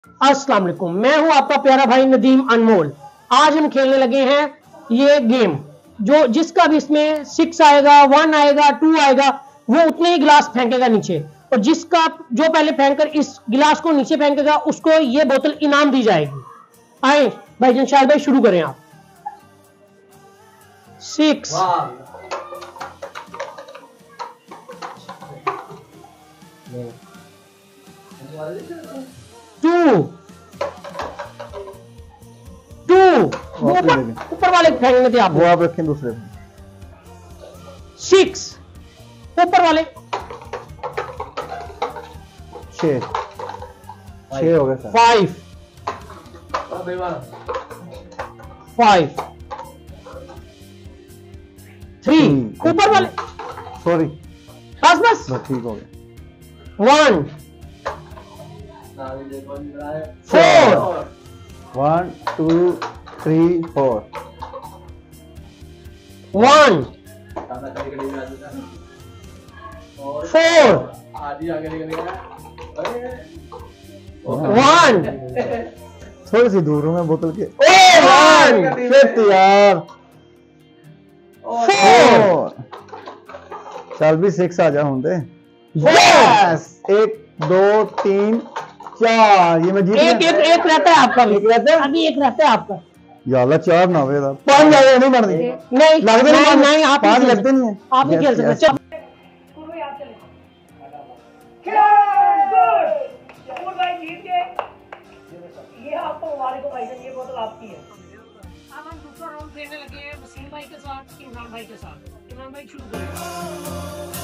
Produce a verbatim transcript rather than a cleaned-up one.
अस्सलाम वालेकुम, मैं हूं आपका प्यारा भाई नदीम अनमोल। आज हम खेलने लगे हैं ये गेम, जो जिसका भी इसमें सिक्स आएगा, वन आएगा, टू आएगा, वो उतने ही गिलास फेंकेगा नीचे, और जिसका जो पहले फेंककर इस गिलास को नीचे फेंकेगा उसको ये बोतल इनाम दी जाएगी। आए भाई जनशाद भाई, शुरू करें आप। सिक्स, टू टू ऊपर ऊपर वाले फेंकने थे आप, वो आप रखें दूसरे में। सिक्स ऊपर वाले, छह छह हो गया सर। फाइव फाइव थ्री ऊपर वाले, सॉरी बस बस बस ठीक हो गया। One four one two three four one four one थोड़ी सी दूर हूँ मैं बोतल के। वन शिट यार, फोर चल भी सिक्स आ जा होंगे। यस, एक दो तीन चार, ये मैं जीत एक गया। एक एक रहता है आपका, एक रहता है? अभी एक रहता है आपका। यार चार ना हुए था, पांच लगे नहीं मरनी। नहीं लगते नहीं, नहीं, नहीं, आप पांच नहीं लगते नहीं है। आप नहीं खेल Yes, सकते। yes. चलो भाई जीत गए, ये आपको मुबारक हो भाई साहब, ये बोतल आपकी है। अब हम दूसरा राउंड खेलने लगे हैं वसीम भाई के साथ, इमरान भाई के साथ। इमरान भाई शुरू करें।